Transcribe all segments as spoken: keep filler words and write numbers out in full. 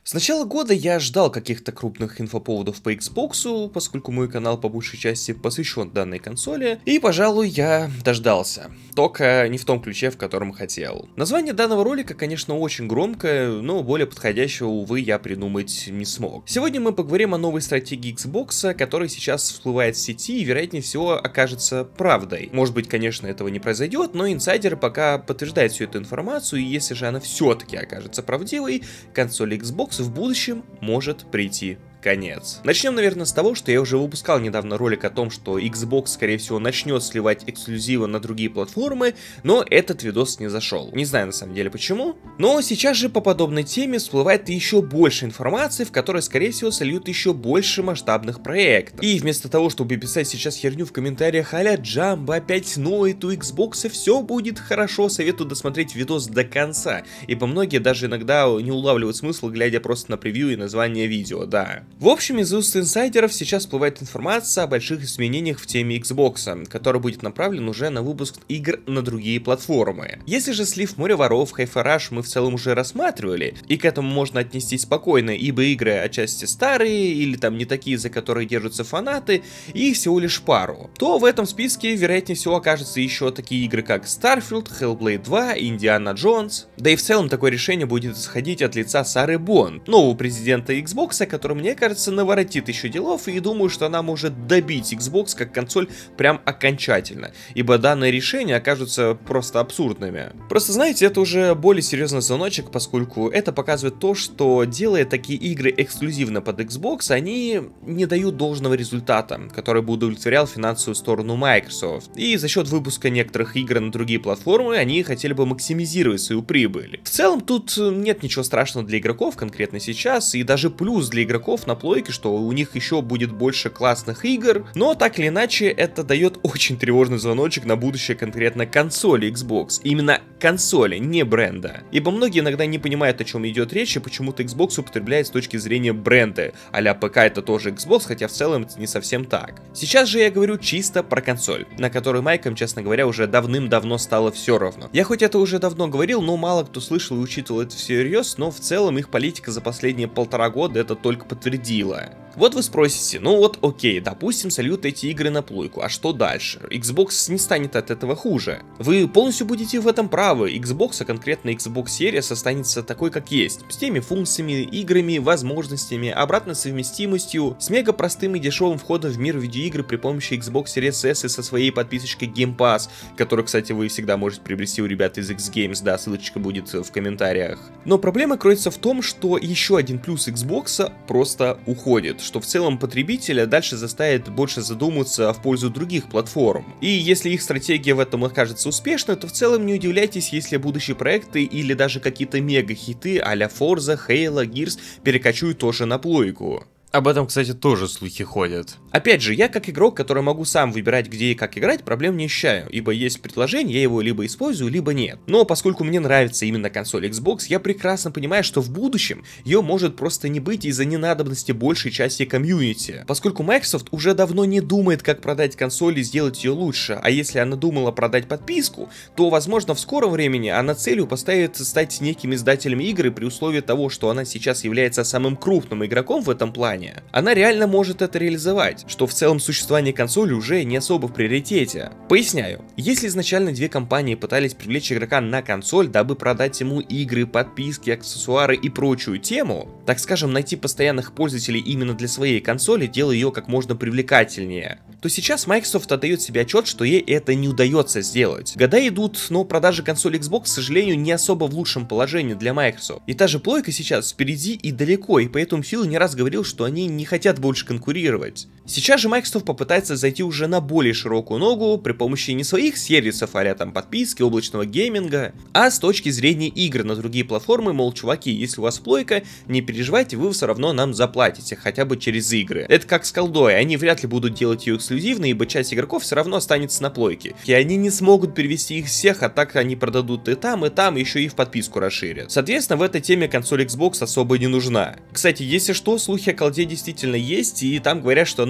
С начала года я ждал каких-то крупных инфоповодов по Xbox, поскольку мой канал по большей части посвящен данной консоли, и, пожалуй, я дождался. Только не в том ключе, в котором хотел. Название данного ролика, конечно, очень громкое, но более подходящего, увы, я придумать не смог. Сегодня мы поговорим о новой стратегии Xbox, которая сейчас всплывает в сети и, вероятнее всего, окажется правдой. Может быть, конечно, этого не произойдет, но инсайдеры пока подтверждают всю эту информацию, и если же она все-таки окажется правдивой, консоль Xbox в будущем может прийти конец. Начнем, наверное, с того, что я уже выпускал недавно ролик о том, что Xbox, скорее всего, начнет сливать эксклюзивы на другие платформы, но этот видос не зашел. Не знаю, на самом деле, почему. Но сейчас же по подобной теме всплывает еще больше информации, в которой, скорее всего, сольют еще больше масштабных проектов. И вместо того, чтобы писать сейчас херню в комментариях а-ля Джамбо опять ноет у Xbox, все будет хорошо, советую досмотреть видос до конца, ибо многие даже иногда не улавливают смысл, глядя просто на превью и название видео, да. В общем, из уст инсайдеров сейчас всплывает информация о больших изменениях в теме Xbox, который будет направлен уже на выпуск игр на другие платформы. Если же слив Море Воров, Hi-Fi Rush мы в целом уже рассматривали, и к этому можно отнестись спокойно, ибо игры отчасти старые, или там не такие, за которые держатся фанаты, и всего лишь пару, то в этом списке, вероятнее всего, окажутся еще такие игры, как Starfield, Hellblade два, Индиана Джонс. Да и в целом такое решение будет исходить от лица Сары Бонн, нового президента Xbox, который, мне кажется, наворотит еще делов, и думаю, что она может добить Xbox как консоль прям окончательно, ибо данные решения окажутся просто абсурдными. Просто знаете, это уже более серьезный звоночек, поскольку это показывает то, что делая такие игры эксклюзивно под Xbox, они не дают должного результата, который бы удовлетворял финансовую сторону Microsoft. И за счет выпуска некоторых игр на другие платформы они хотели бы максимизировать свою прибыль. В целом тут нет ничего страшного для игроков конкретно сейчас, и даже плюс для игроков на плойке, что у них еще будет больше классных игр, но так или иначе это дает очень тревожный звоночек на будущее конкретно консоли Xbox. Именно консоли, не бренда. Ибо многие иногда не понимают, о чем идет речь, и почему-то Xbox употребляет с точки зрения бренда. А-ля ПК это тоже Xbox, хотя в целом это не совсем так. Сейчас же я говорю чисто про консоль, на которой майкам, честно говоря, уже давным-давно стало все равно. Я хоть это уже давно говорил, но мало кто слышал и учитывал это всерьез, но в целом их политика за последние полтора года это только подтвердила. Вот вы спросите, ну вот окей, допустим, сольют эти игры на плойку, а что дальше? Xbox не станет от этого хуже. Вы полностью будете в этом правы, Xbox, а конкретно Xbox Series останется такой, как есть, с теми функциями, играми, возможностями, обратной совместимостью, с мега простым и дешевым входом в мир видеоигр при помощи Xbox Series S и со своей подписочкой Game Pass, которую, кстати, вы всегда можете приобрести у ребят из X-Games, да, ссылочка будет в комментариях. Но проблема кроется в том, что еще один плюс Xbox просто уходит, что в целом потребителя дальше заставит больше задуматься в пользу других платформ. И если их стратегия в этом окажется успешной, то в целом не удивляйтесь, если будущие проекты или даже какие-то мега-хиты а-ля Forza, Halo, Gears перекочуют тоже на плойку. Об этом, кстати, тоже слухи ходят. Опять же, я как игрок, который могу сам выбирать, где и как играть, проблем не ощущаю, ибо есть предложение, я его либо использую, либо нет. Но поскольку мне нравится именно консоль Xbox, я прекрасно понимаю, что в будущем ее может просто не быть из-за ненадобности большей части комьюнити. Поскольку Microsoft уже давно не думает, как продать консоль и сделать ее лучше, а если она думала продать подписку, то, возможно, в скором времени она целью поставит стать неким издателем игры при условии того, что она сейчас является самым крупным игроком в этом плане. Она реально может это реализовать, что в целом существование консоли уже не особо в приоритете. Поясняю, если изначально две компании пытались привлечь игрока на консоль, дабы продать ему игры, подписки, аксессуары и прочую тему, так скажем, найти постоянных пользователей именно для своей консоли, делая ее как можно привлекательнее, то сейчас Microsoft отдает себе отчет, что ей это не удается сделать. Года идут, но продажи консоли Xbox, к сожалению, не особо в лучшем положении для Microsoft. И та же плойка сейчас впереди и далеко, и поэтому Фил не раз говорил, что они не хотят больше конкурировать. Сейчас же Microsoft попытается зайти уже на более широкую ногу при помощи не своих сервисов, а-ля там подписки, облачного гейминга, а с точки зрения игр на другие платформы, мол, чуваки, если у вас плойка, не переживайте, вы все равно нам заплатите, хотя бы через игры. Это как с колдой, они вряд ли будут делать ее эксклюзивной, ибо часть игроков все равно останется на плойке, и они не смогут перевести их всех, а так они продадут и там, и там, еще и в подписку расширят. Соответственно, в этой теме консоль Xbox особо не нужна. Кстати, если что, слухи о колде действительно есть, и там говорят, что она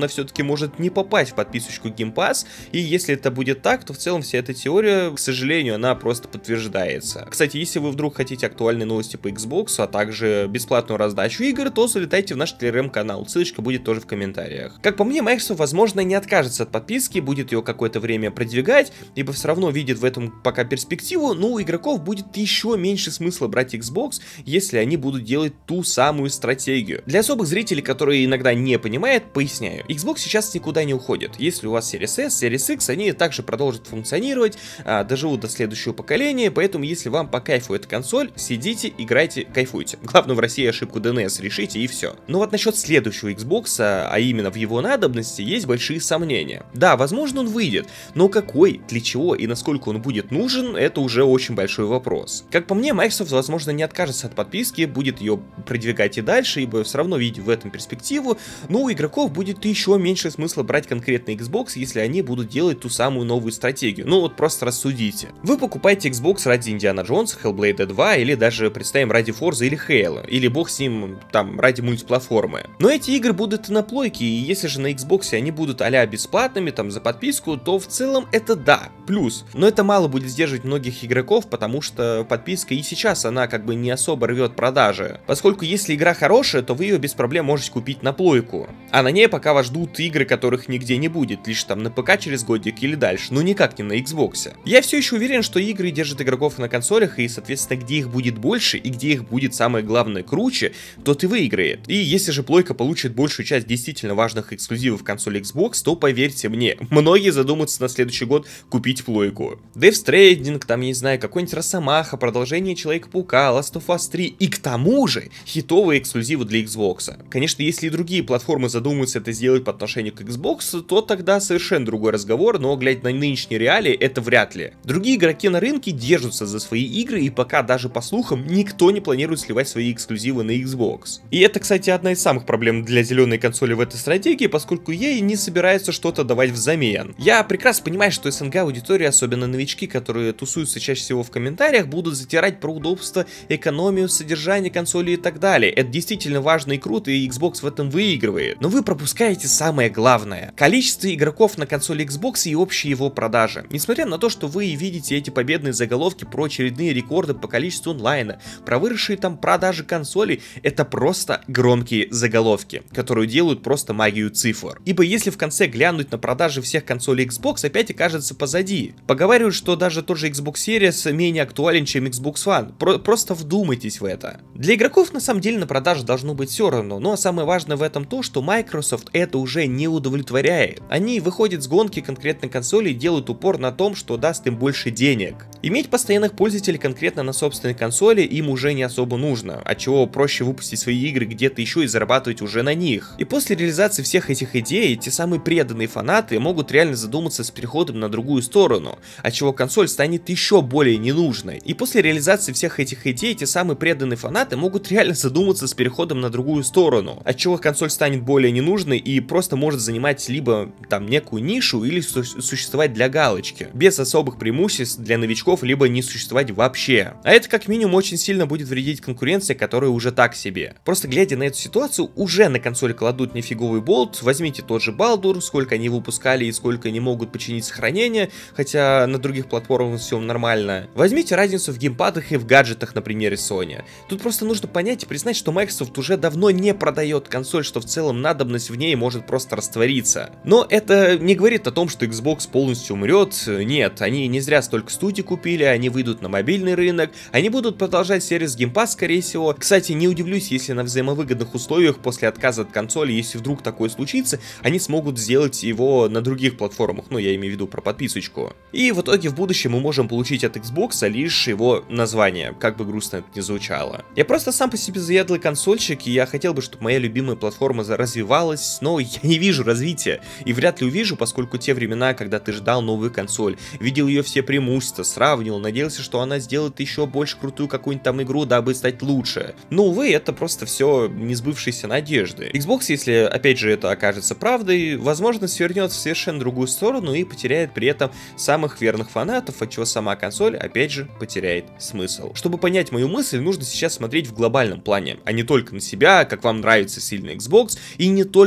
все-таки может не попасть в подписочку Game Pass, и если это будет так, то в целом вся эта теория, к сожалению, она просто подтверждается. Кстати, если вы вдруг хотите актуальные новости по Xbox, а также бесплатную раздачу игр, то залетайте в наш телеграм-канал, ссылочка будет тоже в комментариях. Как по мне, Microsoft, возможно, не откажется от подписки, будет ее какое-то время продвигать, ибо все равно видит в этом пока перспективу, но у игроков будет еще меньше смысла брать Xbox, если они будут делать ту самую стратегию. Для особых зрителей, которые иногда не понимают, поясняю. Xbox сейчас никуда не уходит. Если у вас Series S, Series X, они также продолжат функционировать, а, доживут до следующего поколения, поэтому если вам по кайфу эта консоль, сидите, играйте, кайфуйте. Главное, в России ошибку ди эн эс решите и все. Но вот насчет следующего Xbox, а именно в его надобности, есть большие сомнения. Да, возможно, он выйдет, но какой, для чего и насколько он будет нужен, это уже очень большой вопрос. Как по мне, Microsoft, возможно, не откажется от подписки, будет ее продвигать и дальше, ибо все равно видит в этом перспективу, но у игроков будет еще меньше смысла брать конкретный Xbox, если они будут делать ту самую новую стратегию. Ну вот просто рассудите. Вы покупаете Xbox ради Индиана Джонса, Hellblade два, или даже, представим, ради Forza или Halo, или бог с ним, там, ради мультиплатформы. Но эти игры будут и на плойке, и если же на Xbox они будут а-ля бесплатными, там, за подписку, то в целом это да, плюс. Но это мало будет сдерживать многих игроков, потому что подписка и сейчас она как бы не особо рвет продажи. Поскольку если игра хорошая, то вы ее без проблем можете купить на плойку. А на ней пока вас ждут игры, которых нигде не будет, лишь там на ПК через годик или дальше, но никак не на Xbox. Я все еще уверен, что игры держат игроков на консолях, и соответственно где их будет больше и где их будет самое главное круче, тот и выиграет. И если же плойка получит большую часть действительно важных эксклюзивов консоли Xbox, то поверьте мне, многие задумаются на следующий год купить плойку. Death Stranding, там, я не знаю, какой-нибудь Росомаха, продолжение Человека-паука, Last of Us три, и к тому же хитовые эксклюзивы для Xbox. Конечно, если и другие платформы задумаются это сделать по отношению к Xbox, то тогда совершенно другой разговор, но глядя на нынешние реалии, это вряд ли. Другие игроки на рынке держатся за свои игры, и пока даже по слухам никто не планирует сливать свои эксклюзивы на Xbox. И это, кстати, одна из самых проблем для зеленой консоли в этой стратегии, поскольку ей не собирается что-то давать взамен. Я прекрасно понимаю, что СНГ аудитория, особенно новички, которые тусуются чаще всего в комментариях, будут затирать про удобство, экономию, содержание консоли и так далее. Это действительно важно и круто, и Xbox в этом выигрывает. Но вы пропускаете самое главное. Количество игроков на консоли Xbox и общие его продажи. Несмотря на то, что вы видите эти победные заголовки про очередные рекорды по количеству онлайна, про выросшие там продажи консолей, это просто громкие заголовки, которые делают просто магию цифр. Ибо если в конце глянуть на продажи всех консолей Xbox, опять окажется позади. Поговаривают, что даже тот же Xbox Series менее актуален, чем Xbox One. Про просто вдумайтесь в это. Для игроков на самом деле на продаже должно быть все равно, но самое важное в этом то, что Microsoft это уже не удовлетворяет. Они выходят с гонки конкретной консоли и делают упор на том, что даст им больше денег. Иметь постоянных пользователей конкретно на собственной консоли им уже не особо нужно, отчего проще выпустить свои игры где-то еще и зарабатывать уже на них. И после реализации всех этих идей, те самые преданные фанаты могут реально задуматься с переходом на другую сторону, отчего консоль станет еще более ненужной. И после реализации всех этих идей, те самые преданные фанаты могут реально задуматься с переходом на другую сторону, отчего консоль станет более ненужной и просто может занимать либо там некую нишу или су существовать для галочки, без особых преимуществ для новичков, либо не существовать вообще. А это как минимум очень сильно будет вредить конкуренции, которая уже так себе. Просто глядя на эту ситуацию, уже на консоль кладут нифиговый болт. Возьмите тот же Baldur, сколько они выпускали и сколько они могут починить сохранение, хотя на других платформах все нормально. Возьмите разницу в геймпадах и в гаджетах на примере Sony. Тут просто нужно понять и признать, что Microsoft уже давно не продает консоль, что в целом надобность в ней может просто раствориться. Но это не говорит о том, что Xbox полностью умрет. Нет, они не зря столько студий купили, они выйдут на мобильный рынок, они будут продолжать сервис Game Pass, скорее всего. Кстати, не удивлюсь, если на взаимовыгодных условиях после отказа от консоли, если вдруг такое случится, они смогут сделать его на других платформах, ну я имею в виду про подписочку. И в итоге в будущем мы можем получить от Xbox лишь его название, как бы грустно это ни звучало. Я просто сам по себе заядлый консольщик, и я хотел бы, чтобы моя любимая платформа развивалась, но я не вижу развития, и вряд ли увижу, поскольку те времена, когда ты ждал новую консоль, видел ее все преимущества, сравнивал, надеялся, что она сделает еще больше крутую какую-нибудь там игру, дабы стать лучше. Но, увы, это просто все несбывшиеся надежды. Xbox, если опять же это окажется правдой, возможно, свернет в совершенно другую сторону и потеряет при этом самых верных фанатов, отчего сама консоль, опять же, потеряет смысл. Чтобы понять мою мысль, нужно сейчас смотреть в глобальном плане, а не только на себя, как вам нравится сильный Xbox, и не только на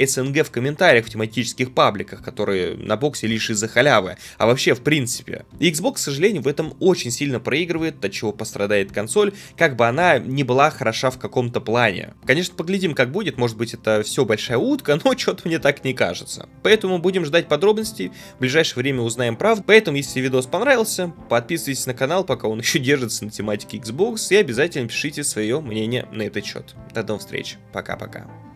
СНГ в комментариях в тематических пабликах, которые на боксе лишь из-за халявы, а вообще в принципе. И Xbox, к сожалению, в этом очень сильно проигрывает, от чего пострадает консоль, как бы она не была хороша в каком-то плане. Конечно, поглядим, как будет, может быть, это все большая утка, но что-то мне так не кажется. Поэтому будем ждать подробностей, в ближайшее время узнаем правду. Поэтому, если видос понравился, подписывайтесь на канал, пока он еще держится на тематике Xbox, и обязательно пишите свое мнение на этот счет. До новых встреч, пока-пока.